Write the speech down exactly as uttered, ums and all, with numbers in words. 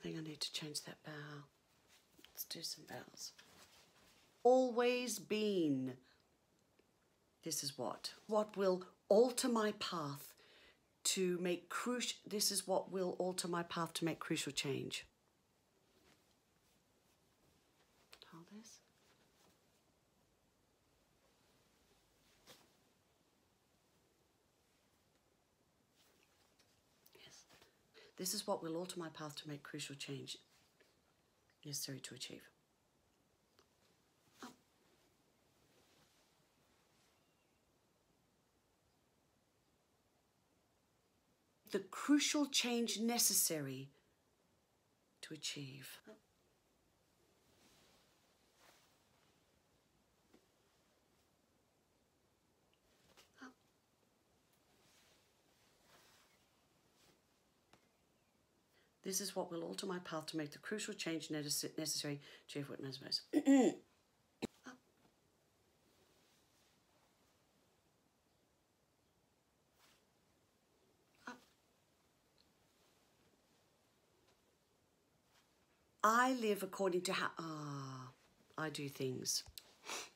think I need to change that vowel. Let's do some vowels. Always been. This is what? What will alter my path to make crucial, this is what will alter my path to make crucial change. Hold this. Yes. This is what will alter my path to make crucial change necessary to achieve. Oh. The crucial change necessary to achieve. Oh. Oh. This is what will alter my path to make the crucial change necessary to achieve what matters most. Oh. I live according to how, ah, I do things.